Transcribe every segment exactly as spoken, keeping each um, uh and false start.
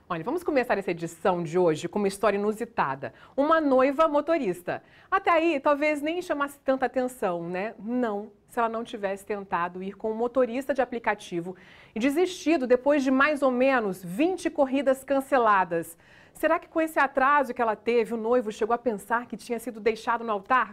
Olha, vamos começar essa edição de hoje com uma história inusitada. Uma noiva motorista. Até aí, talvez nem chamasse tanta atenção, né? Não, se ela não tivesse tentado ir com um motorista de aplicativo e desistido depois de mais ou menos vinte corridas canceladas. Será que com esse atraso que ela teve, o noivo chegou a pensar que tinha sido deixado no altar?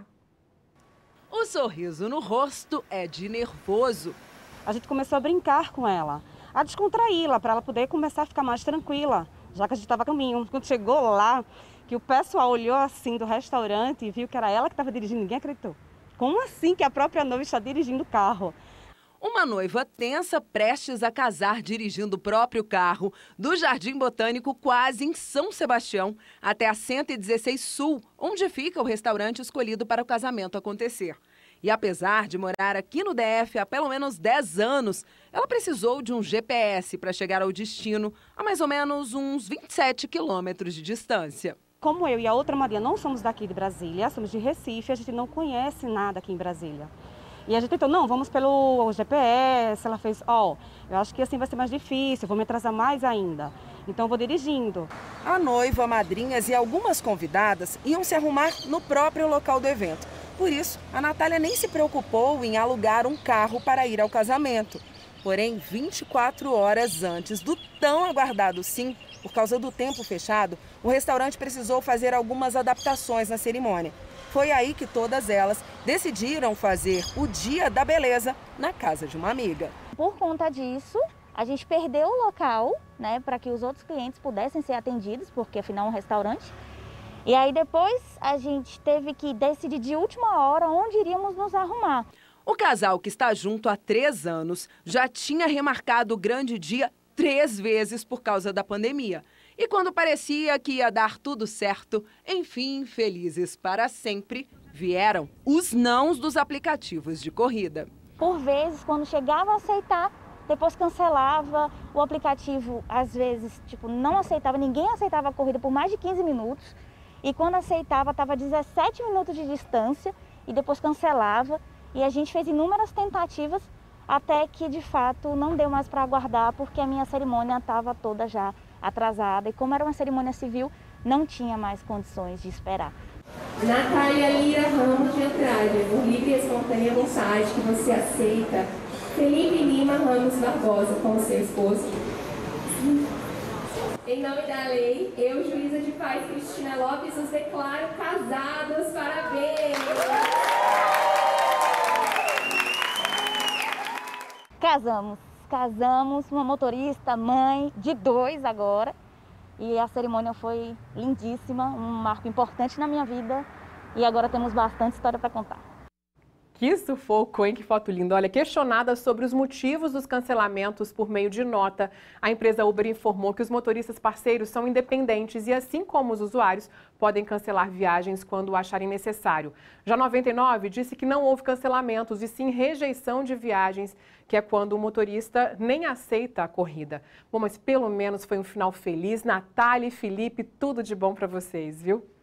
O sorriso no rosto é de nervoso. A gente começou a brincar com ela, a descontraí-la, para ela poder começar a ficar mais tranquila, já que a gente estava a caminho. Quando chegou lá, que o pessoal olhou assim do restaurante e viu que era ela que estava dirigindo, ninguém acreditou. Como assim que a própria noiva está dirigindo o carro? Uma noiva tensa, prestes a casar, dirigindo o próprio carro, do Jardim Botânico, quase em São Sebastião, até a cento e dezesseis Sul, onde fica o restaurante escolhido para o casamento acontecer. E apesar de morar aqui no D F há pelo menos dez anos, ela precisou de um G P S para chegar ao destino, a mais ou menos uns vinte e sete quilômetros de distância. Como eu e a outra Maria não somos daqui de Brasília, somos de Recife, a gente não conhece nada aqui em Brasília. E a gente tentou, não, vamos pelo G P S, ela fez, ó, oh, eu acho que assim vai ser mais difícil, vou me atrasar mais ainda, então eu vou dirigindo. A noiva, madrinhas e algumas convidadas iam se arrumar no próprio local do evento. Por isso, a Natália nem se preocupou em alugar um carro para ir ao casamento. Porém, vinte e quatro horas antes do tão aguardado sim, por causa do tempo fechado, o restaurante precisou fazer algumas adaptações na cerimônia. Foi aí que todas elas decidiram fazer o Dia da Beleza na casa de uma amiga. Por conta disso, a gente perdeu o local, né, para que os outros clientes pudessem ser atendidos, porque afinal é um restaurante. E aí depois a gente teve que decidir de última hora onde iríamos nos arrumar. O casal, que está junto há três anos, já tinha remarcado o grande dia três vezes por causa da pandemia. E quando parecia que ia dar tudo certo, enfim, felizes para sempre, vieram os nãos dos aplicativos de corrida. Por vezes, quando chegava a aceitar, depois cancelava. O aplicativo, às vezes, tipo, não aceitava, ninguém aceitava a corrida por mais de quinze minutos. E quando aceitava, estava a dezessete minutos de distância e depois cancelava. E a gente fez inúmeras tentativas até que, de fato, não deu mais para aguardar, porque a minha cerimônia estava toda já atrasada. E como era uma cerimônia civil, não tinha mais condições de esperar. Natália Lira Ramos de Andrade, por livre e espontânea vontade que você aceita. Felipe Lima Ramos Barbosa, como seu esposo. Em nome da lei, eu, juíza de paz Cristina Lopes, os declaro casados. Parabéns! Casamos, casamos, uma motorista, mãe de dois agora. E a cerimônia foi lindíssima, um marco importante na minha vida. E agora temos bastante história para contar. Que sufoco, hein? Que foto linda. Olha, questionada sobre os motivos dos cancelamentos por meio de nota, a empresa Uber informou que os motoristas parceiros são independentes e, assim como os usuários, podem cancelar viagens quando acharem necessário. Já noventa e nove disse que não houve cancelamentos e sim rejeição de viagens, que é quando o motorista nem aceita a corrida. Bom, mas pelo menos foi um final feliz. Natália e Felipe, tudo de bom para vocês, viu?